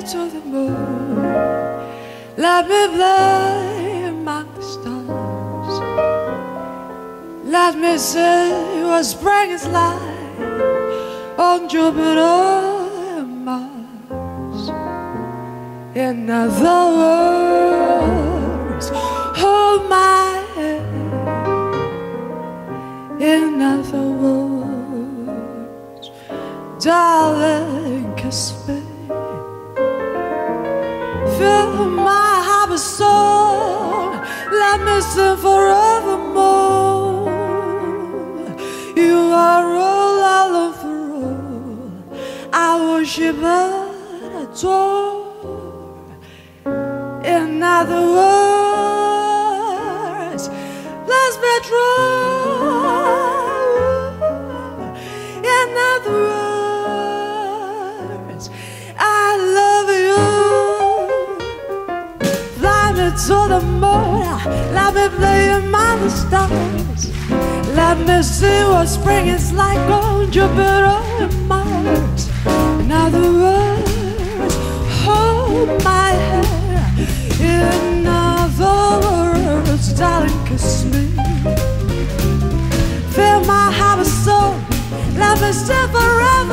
to the moon. Let me play among the stars. Let me see what spring is like on Jupiter and Mars. In other words, hold my hand. In other words, darling, kiss me. Fill my heart with song. Let me sing forevermore. You are all I love for all. I worship and adore. In other words, let's be true. In other words, I love you. Fly me to the moon. Let me play among the stars. Let me see what spring is like on Jupiter and Mars. In other words, hold my hand. In other words, darling, kiss me. Fill my heart with soul. Let me stay forever.